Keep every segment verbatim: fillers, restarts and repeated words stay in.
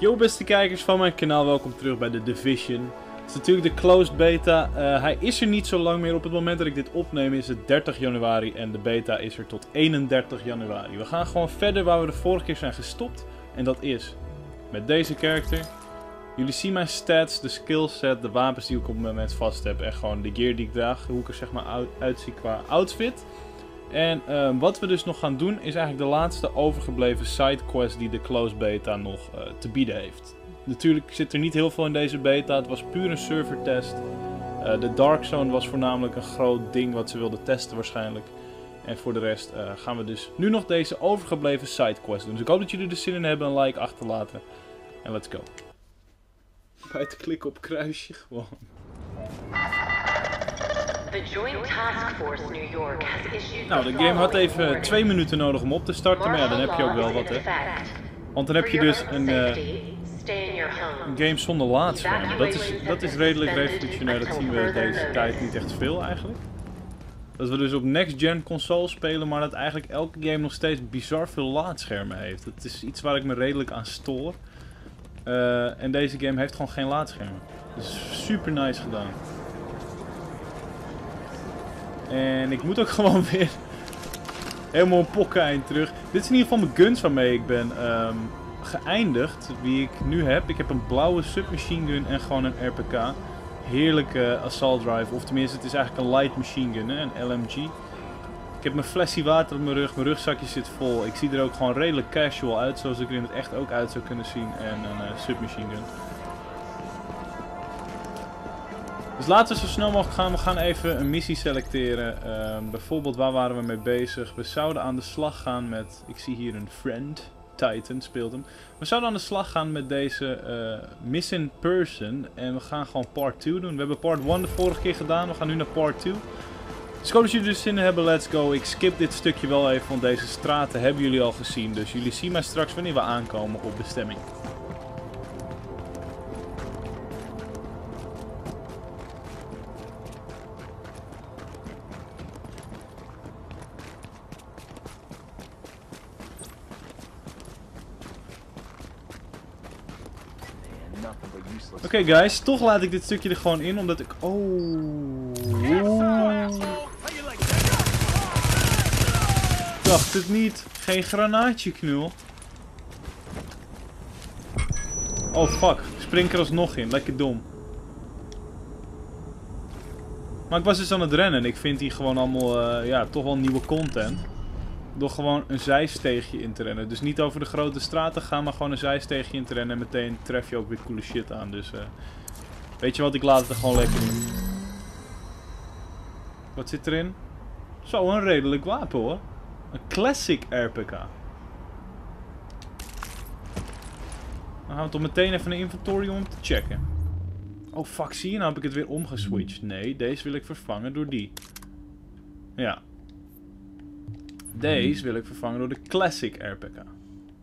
Yo beste kijkers van mijn kanaal, welkom terug bij The Division. Het is natuurlijk de closed beta. Uh, hij is er niet zo lang meer. Op het moment dat ik dit opneem is het dertig januari en de beta is er tot eenendertig januari. We gaan gewoon verder waar we de vorige keer zijn gestopt. En dat is met deze character. Jullie zien mijn stats, de skillset, de wapens die ik op het moment vast heb. En gewoon de gear die ik draag, hoe ik er zeg maar uitzie qua outfit. En uh, wat we dus nog gaan doen is eigenlijk de laatste overgebleven sidequest die de closed beta nog uh, te bieden heeft. Natuurlijk zit er niet heel veel in deze beta, het was puur een servertest. Uh, de Dark Zone was voornamelijk een groot ding wat ze wilden testen waarschijnlijk. En voor de rest uh, gaan we dus nu nog deze overgebleven sidequest doen. Dus ik hoop dat jullie er zin in hebben, een like achterlaten. En let's go. Bij te klikken op kruisje gewoon. Nou, de game had even twee minuten nodig om op te starten, maar ja, dan heb je ook wel wat, hè. Want dan heb je dus een, uh, een game zonder laadschermen. Dat is, dat is redelijk revolutionair, dat zien we deze tijd niet echt veel eigenlijk. Dat we dus op next-gen console spelen, maar dat eigenlijk elke game nog steeds bizar veel laadschermen heeft. Dat is iets waar ik me redelijk aan stoor. Uh, en deze game heeft gewoon geen laadschermen. Dus super nice gedaan. En ik moet ook gewoon weer helemaal een pokkeind terug. Dit is in ieder geval mijn guns waarmee ik ben um, geëindigd. Wie ik nu heb. Ik heb een blauwe submachine gun en gewoon een R P K. Heerlijke assault rifle. Of tenminste het is eigenlijk een light machine gun. Hè? Een L M G. Ik heb mijn flesje water op mijn rug. Mijn rugzakje zit vol. Ik zie er ook gewoon redelijk casual uit. Zoals ik er in het echt ook uit zou kunnen zien. En een uh, submachine gun. Dus laten we zo snel mogelijk gaan. We gaan even een missie selecteren. Uh, bijvoorbeeld, waar waren we mee bezig? We zouden aan de slag gaan met... Ik zie hier een friend. Titan speelt hem. We zouden aan de slag gaan met deze uh, Missing Person. En we gaan gewoon part twee doen. We hebben part één de vorige keer gedaan. We gaan nu naar part twee. Dus ik hoop dat jullie er zin in hebben. Let's go. Ik skip dit stukje wel even. Want deze straten hebben jullie al gezien. Dus jullie zien mij straks wanneer we aankomen op bestemming. Oké okay guys, toch laat ik dit stukje er gewoon in, omdat ik... Oh. Ik dacht het niet. Geen granaatje, knul. Oh fuck, ik spring er alsnog in. Lekker dom. Maar ik was dus aan het rennen en ik vind hier gewoon allemaal, uh, ja, toch wel nieuwe content. Door gewoon een zijsteegje in te rennen. Dus niet over de grote straten gaan, maar gewoon een zijsteegje in te rennen. En meteen tref je ook weer coole shit aan. Dus uh, weet je wat, ik laat het er gewoon lekker in. Wat zit erin? Zo, een redelijk wapen hoor. Een classic R P K. Dan gaan we toch meteen even naar inventory om te checken. Oh fuck, zie je? Nou heb ik het weer omgeswitcht. Nee, deze wil ik vervangen door die. Ja. Deze wil ik vervangen door de Classic R P K.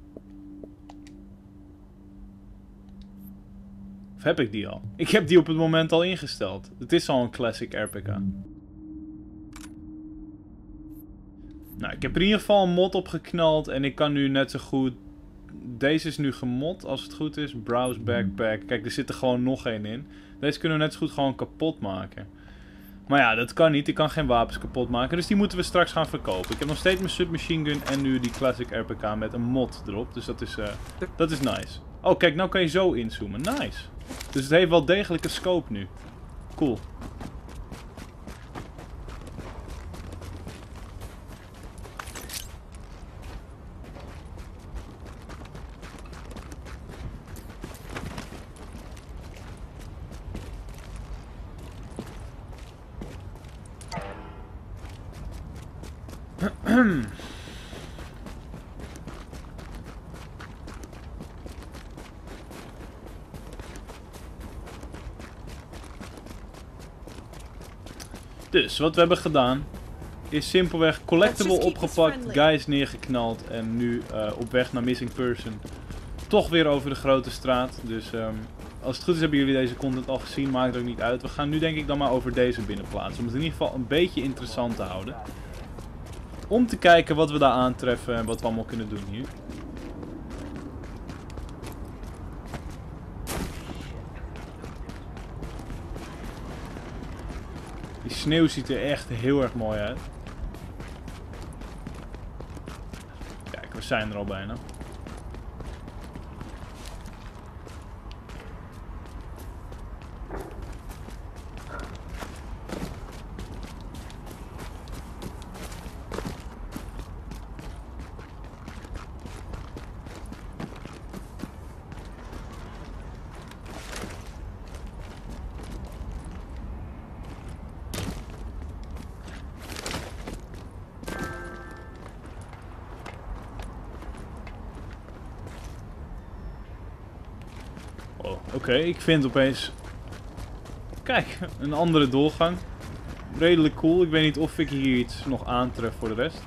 Of heb ik die al? Ik heb die op het moment al ingesteld. Het is al een Classic R P K. Nou, ik heb er in ieder geval een mod op geknald. En ik kan nu net zo goed... Deze is nu gemod als het goed is. Browse backpack. Kijk, er zit er gewoon nog één in. Deze kunnen we net zo goed gewoon kapot maken. Maar ja, dat kan niet. Ik kan geen wapens kapot maken. Dus die moeten we straks gaan verkopen. Ik heb nog steeds mijn submachine gun en nu die classic R P K met een mod erop. Dus dat is, uh, dat is nice. Oh, kijk, nou kan je zo inzoomen. Nice. Dus het heeft wel degelijk een scope nu. Cool. Dus, wat we hebben gedaan, is simpelweg collectible opgepakt, guys neergeknald en nu uh, op weg naar Missing Person. Toch weer over de grote straat, dus um, als het goed is hebben jullie deze content al gezien, maakt het ook niet uit. We gaan nu denk ik dan maar over deze binnenplaatsen, om het in ieder geval een beetje interessant te houden. Om te kijken wat we daar aantreffen en wat we allemaal kunnen doen hier. Die sneeuw ziet er echt heel erg mooi uit. Kijk, we zijn er al bijna. Oh, oké, okay, ik vind opeens... Kijk, een andere doorgang. Redelijk cool. Ik weet niet of ik hier iets nog aantref voor de rest.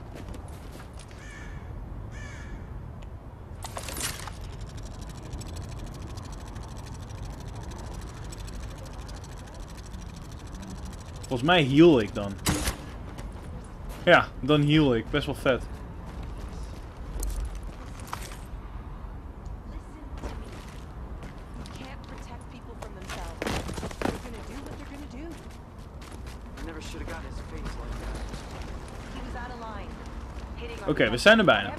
Volgens mij heal ik dan. Ja, dan heal ik. Best wel vet. Oké, okay, we zijn er bijna.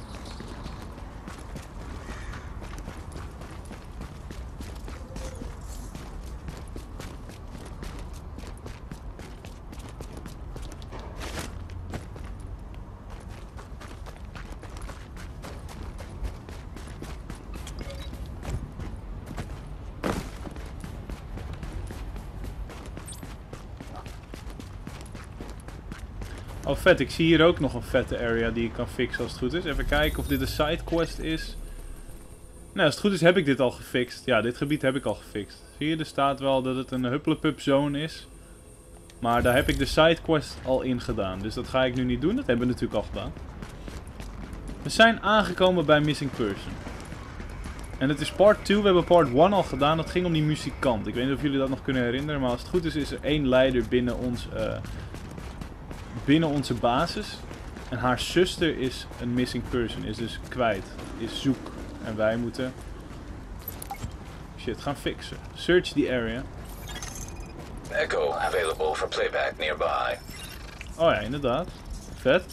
Oh vet, ik zie hier ook nog een vette area die ik kan fixen als het goed is. Even kijken of dit een sidequest is. Nou, als het goed is heb ik dit al gefixt. Ja, dit gebied heb ik al gefixt. Zie je, er staat wel dat het een hupplepup zone is. Maar daar heb ik de sidequest al in gedaan. Dus dat ga ik nu niet doen, dat hebben we natuurlijk al gedaan. We zijn aangekomen bij Missing Person. En het is part twee, we hebben part één al gedaan. Dat ging om die muzikant. Ik weet niet of jullie dat nog kunnen herinneren. Maar als het goed is, is er één leider binnen ons... Uh, binnen onze basis. En haar zuster is een missing person. Is dus kwijt. Is zoek. En wij moeten... shit gaan fixen. Search the area. Echo available for playback nearby. Oh ja, inderdaad. Vet.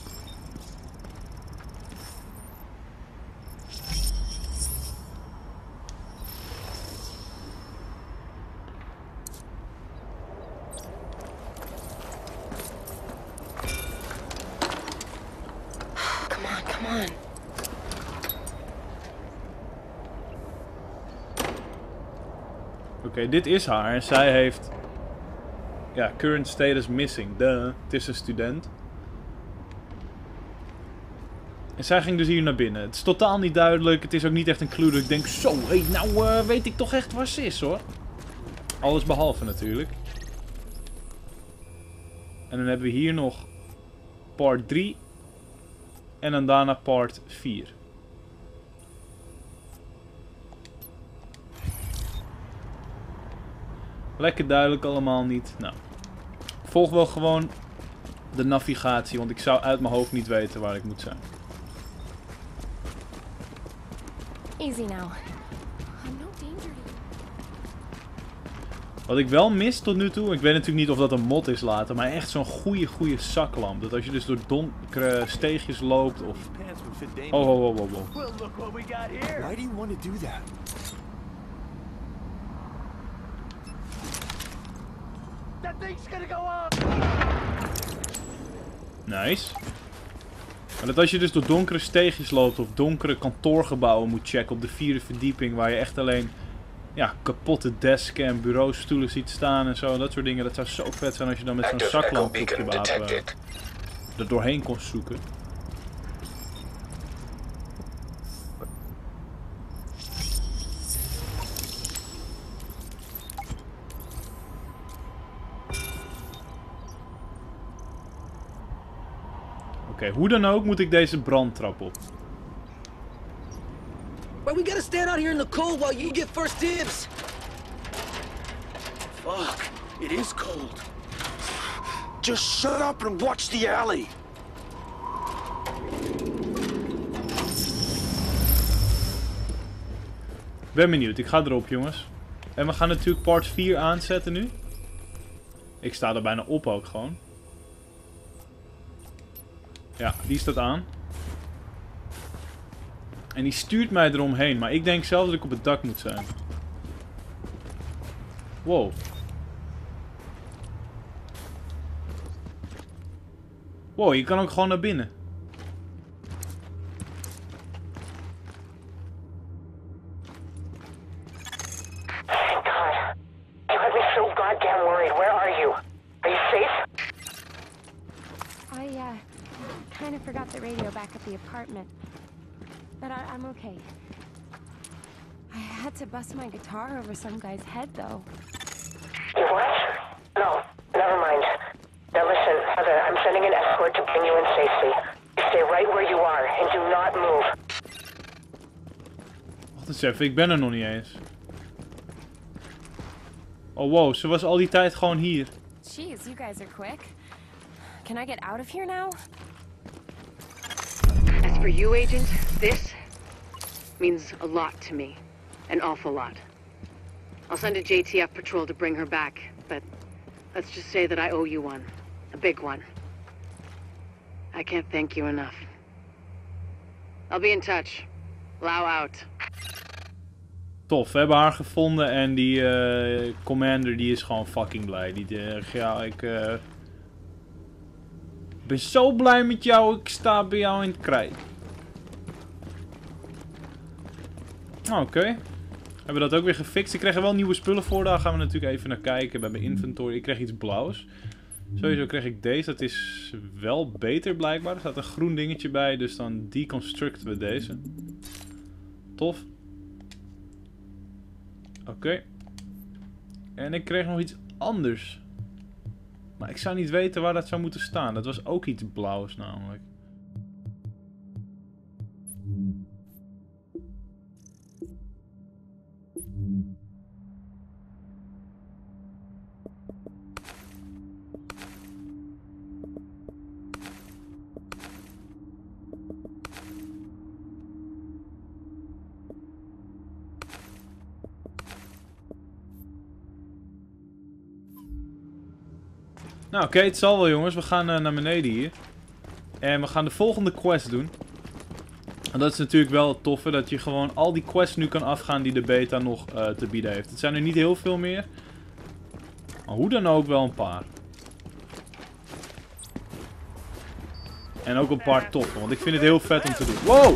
Oké, okay, dit is haar. En zij heeft... ja, current status missing. Duh. Het is een student. En zij ging dus hier naar binnen. Het is totaal niet duidelijk. Het is ook niet echt een clue dat ik denk... zo, hey, nou uh, weet ik toch echt waar ze is, hoor. Alles behalve natuurlijk. En dan hebben we hier nog... part drie. En dan daarna part vier. Lekker duidelijk allemaal niet. Nou, ik volg wel gewoon de navigatie, want ik zou uit mijn hoofd niet weten waar ik moet zijn. Easy now. I'm no danger. Wat ik wel mis tot nu toe, ik weet natuurlijk niet of dat een mod is later, maar echt zo'n goede, goede zaklamp. Dat als je dus door donkere steegjes loopt of... Oh, oh, oh, oh, oh. Why do you want to do that? Nice. Maar dat als je dus door donkere steegjes loopt of donkere kantoorgebouwen moet checken op de vierde verdieping, waar je echt alleen ja, kapotte desken en bureaustoelen ziet staan en zo, dat soort dingen, dat zou zo vet zijn als je dan met zo'n zaklamp op je wapen er doorheen kon zoeken. Oké, okay, hoe dan ook moet ik deze brandtrap op. But we gotta stand out here in the cold while you get first dibs. Fuck, it is cold. Just shut up and watch the alley. Ben benieuwd, ik ga erop jongens. En we gaan natuurlijk part vier aanzetten nu. Ik sta er bijna op ook gewoon. Ja, die staat aan. En die stuurt mij eromheen. Maar ik denk zelf dat ik op het dak moet zijn. Wow. Wow, je kan ook gewoon naar binnen. Thank God. You had me so goddamn worried. Where are you? Are you safe? I, uh, kind of forgot the radio back at the apartment. But I I'm okay. I had to bust my guitar over some guy's head, though. You what? No, never mind. Now listen, Heather, I'm sending an escort to bring you in safely. You stay right where you are and do not move. Wacht eens even, ik ben er nog niet eens. Oh wow, ze was al die tijd gewoon hier. Jeez, you guys are quick. Can I get out of here now? As for you, Agent, this means a lot to me. An awful lot. I'll send a J T F patrol to bring her back, but let's just say that I owe you one. A big one. I can't thank you enough. I'll be in touch. Lau out. Tof, we hebben haar gevonden en die uh, commander die is gewoon fucking blij. Die uh, ja, ik uh, ben zo blij met jou, ik sta bij jou in het krijt. Oké. Okay. Hebben we dat ook weer gefixt. Ik kreeg er wel nieuwe spullen voor, daar gaan we natuurlijk even naar kijken bij mijn inventory. Ik kreeg iets blauws. Sowieso kreeg ik deze, dat is wel beter blijkbaar. Er staat een groen dingetje bij, dus dan deconstructen we deze. Tof. Oké. Okay. En ik kreeg nog iets anders. Maar ik zou niet weten waar dat zou moeten staan. Dat was ook iets blauws namelijk. Nou oké, okay, het zal wel jongens. We gaan uh, naar beneden hier. En we gaan de volgende quest doen. En dat is natuurlijk wel het toffe. Dat je gewoon al die quests nu kan afgaan die de beta nog uh, te bieden heeft. Het zijn er niet heel veel meer. Maar hoe dan ook wel een paar. En ook een paar toffe. Want ik vind het heel vet om te doen. Wow!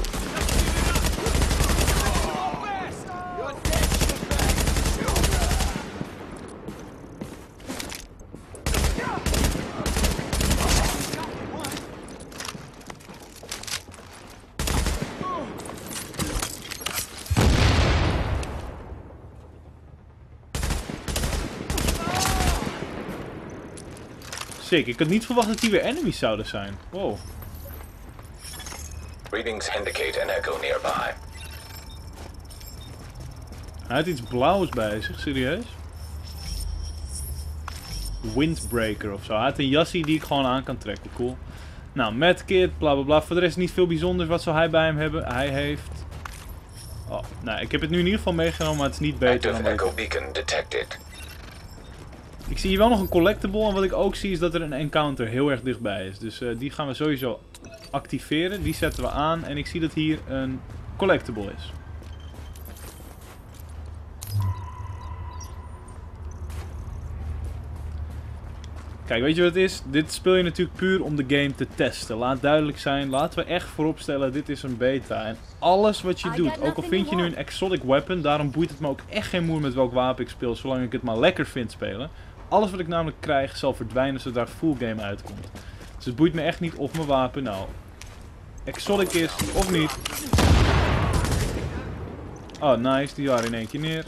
Sick. Ik had niet verwacht dat die weer enemies zouden zijn. Wow. Readings indicate an echo nearby. Hij had iets blauws bij zich, serieus? Windbreaker of zo. Hij had een jassie die ik gewoon aan kan trekken. Cool. Nou, medkit, bla bla bla. Voor de rest niet veel bijzonders. Wat zou hij bij hem hebben? Hij heeft... Oh, nou, ik heb het nu in ieder geval meegenomen, maar het is niet beter dan Active echo beacon detected. Ik zie hier wel nog een collectible en wat ik ook zie is dat er een encounter heel erg dichtbij is. Dus uh, die gaan we sowieso activeren. Die zetten we aan en ik zie dat hier een collectible is. Kijk, weet je wat het is? Dit speel je natuurlijk puur om de game te testen. Laat duidelijk zijn, laten we echt vooropstellen, dit is een beta. En alles wat je doet, ook al vind je nu een exotic weapon, daarom boeit het me ook echt geen moer met welk wapen ik speel, zolang ik het maar lekker vind spelen. Alles wat ik namelijk krijg zal verdwijnen zodra het full game uitkomt. Dus het boeit me echt niet of mijn wapen nou exotic is of niet. Oh, nice, die waren in één keer neer.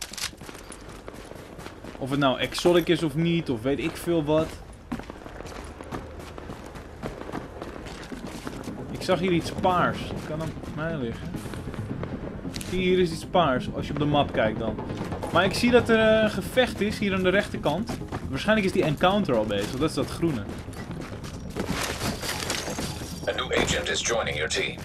Of het nou exotic is of niet, of weet ik veel wat. Ik zag hier iets paars. Dat kan aan mij liggen. Hier is iets paars, als je op de map kijkt dan. Maar ik zie dat er een gevecht is, hier aan de rechterkant. Waarschijnlijk is die encounter al bezig, dat is dat groene. A new agent is joining your team.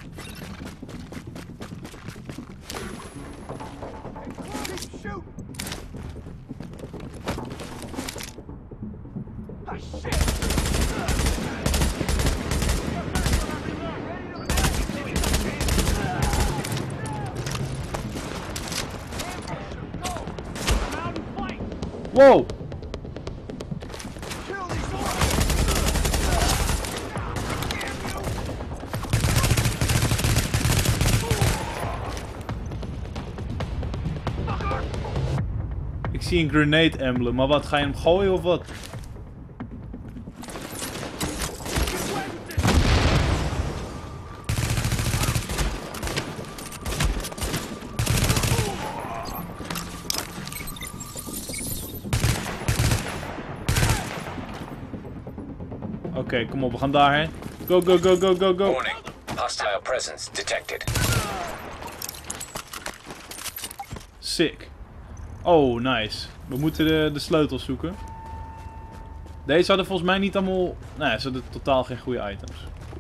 Wow! Ik zie een grenade emblem, maar wat, ga je hem gooien of wat? Oké, okay, kom op, we gaan daarheen. Go, go, go, go, go, go. Warning. Hostile presence detected. Sick. Oh, nice. We moeten de, de sleutels zoeken. Deze hadden volgens mij niet allemaal... Nee, ze hadden totaal geen goede items.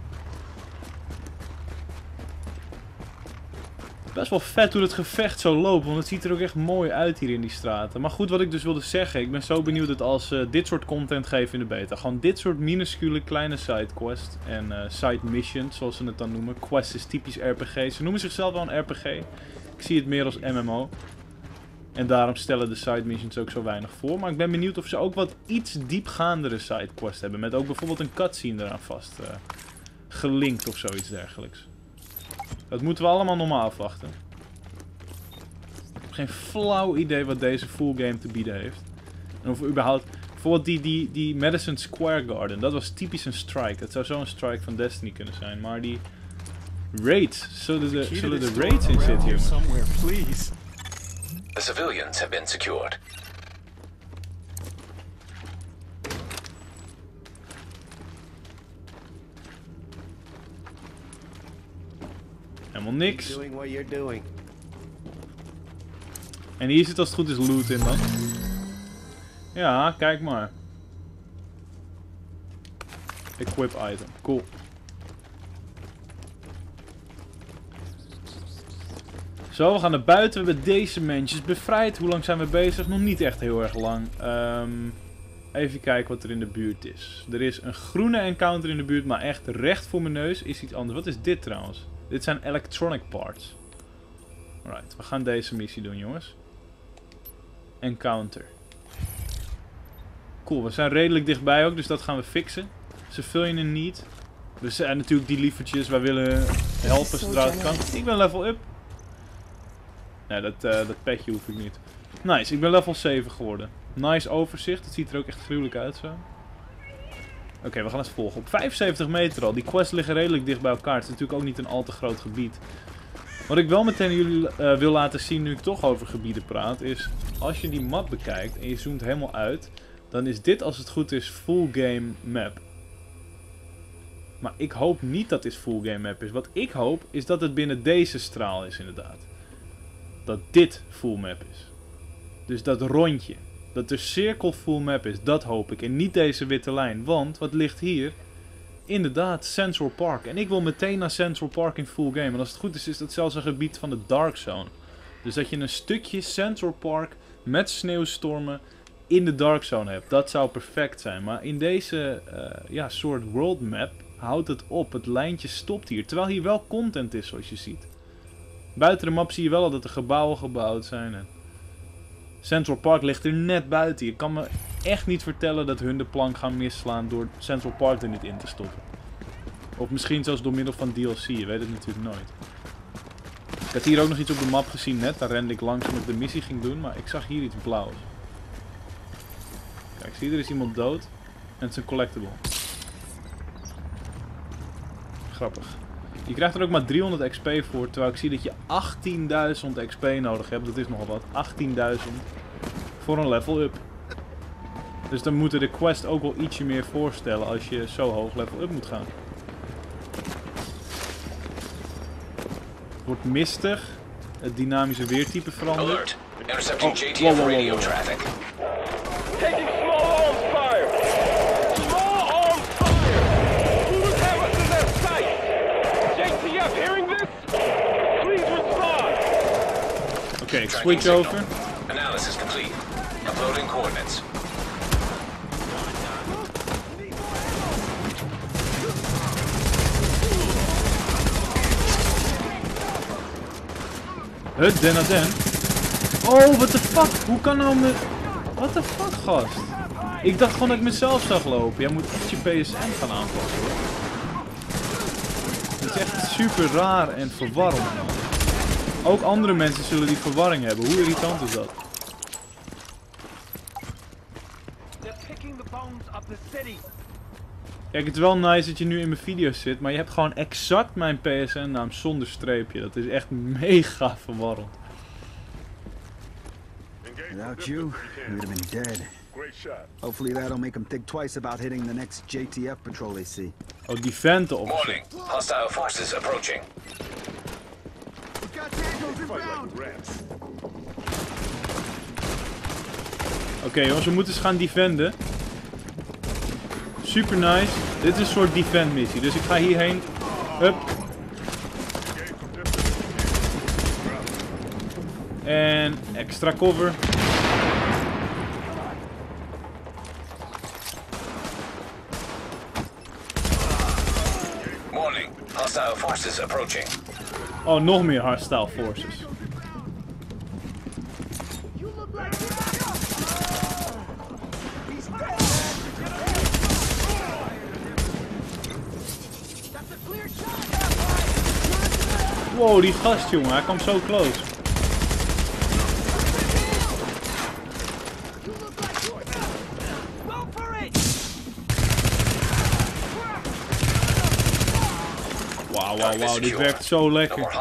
Best wel vet hoe het gevecht zo loopt, want het ziet er ook echt mooi uit hier in die straten. Maar goed, wat ik dus wilde zeggen, ik ben zo benieuwd dat als ze uh, dit soort content geven in de beta, gewoon dit soort minuscule kleine sidequests en uh, side missions, zoals ze het dan noemen. Quest is typisch R P G. Ze noemen zichzelf wel een R P G. Ik zie het meer als M M O. En daarom stellen de side missions ook zo weinig voor. Maar ik ben benieuwd of ze ook wat iets diepgaandere sidequests hebben. Met ook bijvoorbeeld een cutscene eraan vast uh, gelinkt of zoiets dergelijks. Dat moeten we allemaal nog maar afwachten. Ik heb geen flauw idee wat deze full game te bieden heeft. En of we überhaupt... Bijvoorbeeld die, die, die Madison Square Garden. Dat was typisch een strike. Dat zou zo'n strike van Destiny kunnen zijn. Maar die raids. Zullen de, zullen de raids in zitten hier? The civilians have been secured. Helemaal niks. Doing what you're doing. En hier zit als het goed is loot in dan. Ja, kijk maar. Equip item. Cool. Zo, we gaan naar buiten. We hebben deze mensjes bevrijd. Hoe lang zijn we bezig? Nog niet echt heel erg lang. Um, even kijken wat er in de buurt is. Er is een groene encounter in de buurt, maar echt recht voor mijn neus is iets anders. Wat is dit trouwens? Dit zijn electronic parts. Alright, we gaan deze missie doen, jongens. Encounter. Cool, we zijn redelijk dichtbij ook, dus dat gaan we fixen. Civilian in need. Dus en natuurlijk die lievertjes, wij willen helpen zodra het kan. Ik ben level up. Nee, dat, uh, dat petje hoef ik niet. Nice, ik ben level zeven geworden. Nice overzicht, het ziet er ook echt gruwelijk uit zo. Oké, okay, we gaan het volgen. Op vijfenzeventig meter al. Die quests liggen redelijk dicht bij elkaar. Het is natuurlijk ook niet een al te groot gebied. Wat ik wel meteen jullie uh, wil laten zien nu ik toch over gebieden praat, is als je die map bekijkt en je zoomt helemaal uit, dan is dit als het goed is full game map. Maar ik hoop niet dat dit full game map is. Wat ik hoop is dat het binnen deze straal is inderdaad. Dat dit full map is. Dus dat rondje. Dat de cirkel full map is, dat hoop ik. En niet deze witte lijn. Want, wat ligt hier? Inderdaad, Central Park. En ik wil meteen naar Central Park in full game. En als het goed is, is dat zelfs een gebied van de Dark Zone. Dus dat je een stukje Central Park met sneeuwstormen in de Dark Zone hebt. Dat zou perfect zijn. Maar in deze uh, ja, soort world map houdt het op. Het lijntje stopt hier. Terwijl hier wel content is, zoals je ziet. Buiten de map zie je wel al dat er gebouwen gebouwd zijn. En Central Park ligt er net buiten. Je kan me echt niet vertellen dat hun de plank gaan misslaan door Central Park er niet in te stoppen. Of misschien zelfs door middel van D L C. Je weet het natuurlijk nooit. Ik had hier ook nog iets op de map gezien net. Daar rende ik langs omdat ik de missie ging doen. Maar ik zag hier iets blauws. Kijk, zie je, er is iemand dood. En het is een collectible. Grappig. Je krijgt er ook maar driehonderd X P voor, terwijl ik zie dat je achttienduizend X P nodig hebt. Dat is nogal wat. achttienduizend voor een level up. Dus dan moeten de quest ook wel ietsje meer voorstellen als je zo hoog level up moet gaan. Het wordt mistig. Het dynamische weertype verandert. Alert. Intercepting Oh, J T F wow, wow, wow, radio wow. traffic. Taking small arms fire! Small arms fire! Who have us in their sight? J T F hearing this? Please respond! Oké, okay, ik Tracking switch signal. over. Analysis complete. Uploading coordinates. Het Den Den. Oh, what the fuck? Hoe kan nou me... What the fuck, gast? Ik dacht gewoon dat ik mezelf zag lopen. Jij moet echt je P S N gaan aanpassen, hoor. Het is echt super raar en verwarrend, man. Ook andere mensen zullen die verwarring hebben. Hoe irritant is dat? Kijk, het is wel nice dat je nu in mijn video's zit, maar je hebt gewoon exact mijn P S N-naam zonder streepje. Dat is echt mega verwarrend. Without you, we would have been dead. Hopefully that'll make them think twice about hitting the next J T F patrol they see. Oh, die venten op. Warning. Hostile forces approaching. Oké, okay, jongens, we moeten eens gaan defenden. Super nice. Dit is een soort defend missie, dus ik ga hierheen. Hup. En extra cover. Warning. Hostile forces approaching. Oh, nog meer hostile forces. Wow, die gast, jongen, hij kwam zo close. Wauw, wauw, wauw, dit werkt zo lekker.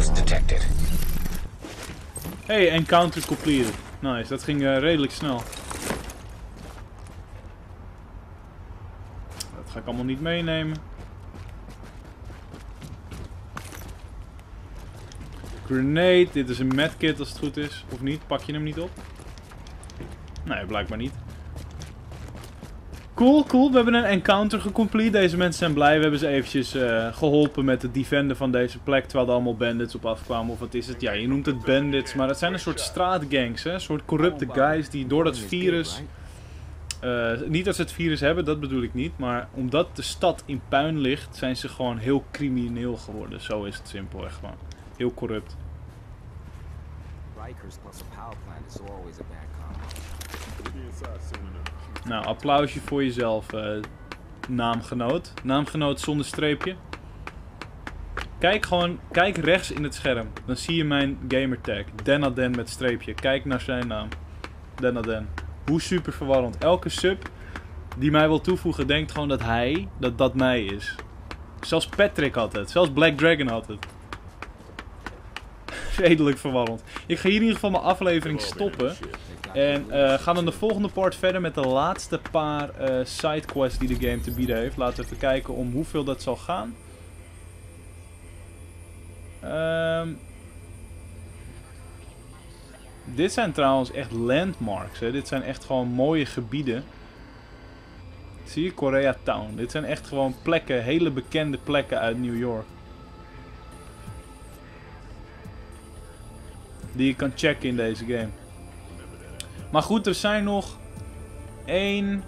Hey, encounter completed. Nice, dat ging uh, redelijk snel. Dat ga ik allemaal niet meenemen. Grenade, dit is een medkit als het goed is. Of niet? Pak je hem niet op? Nee, blijkbaar niet. Cool, cool. We hebben een encounter gecomplete. Deze mensen zijn blij. We hebben ze eventjes uh, geholpen met het defenden van deze plek. Terwijl er allemaal bandits op afkwamen. Of wat is het? Ja, je noemt het bandits. Maar het zijn een soort straatgangs. Hè? Een soort corrupte guys die door dat virus... Uh, niet dat ze het virus hebben, dat bedoel ik niet. Maar omdat de stad in puin ligt, zijn ze gewoon heel crimineel geworden. Zo is het simpelweg gewoon. Heel corrupt. Nou, applausje voor jezelf, uh, naamgenoot. Naamgenoot zonder streepje. Kijk gewoon, kijk rechts in het scherm. Dan zie je mijn gamertag. Den Den met streepje. Kijk naar zijn naam. Den Den. Hoe super verwarrend. Elke sub die mij wil toevoegen denkt gewoon dat hij, dat dat mij is. Zelfs Patrick had het. Zelfs Black Dragon had het. Redelijk verwarrend. Ik ga hier in ieder geval mijn aflevering stoppen. En uh, ga dan de volgende part verder met de laatste paar uh, sidequests die de game te bieden heeft. Laten we even kijken om hoeveel dat zal gaan. Um, dit zijn trouwens echt landmarks. Hè. Dit zijn echt gewoon mooie gebieden. Zie je? Koreatown. Dit zijn echt gewoon plekken, hele bekende plekken uit New York. Die je kan checken in deze game. Maar goed, er zijn nog één,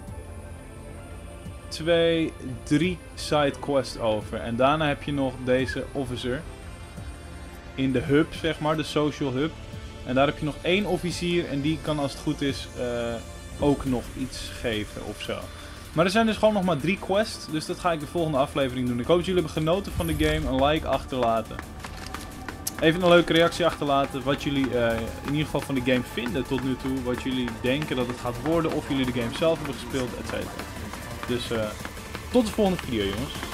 twee, drie sidequests over. En daarna heb je nog deze officer. In de hub, zeg maar, de social hub. En daar heb je nog één officier en die kan als het goed is uh, ook nog iets geven of zo. Maar er zijn dus gewoon nog maar drie quests. Dus dat ga ik de volgende aflevering doen. Ik hoop dat jullie hebben genoten van de game. Een like achterlaten. Even een leuke reactie achterlaten wat jullie uh, in ieder geval van de game vinden tot nu toe. Wat jullie denken dat het gaat worden. Of jullie de game zelf hebben gespeeld, et cetera. Dus uh, tot de volgende video, jongens.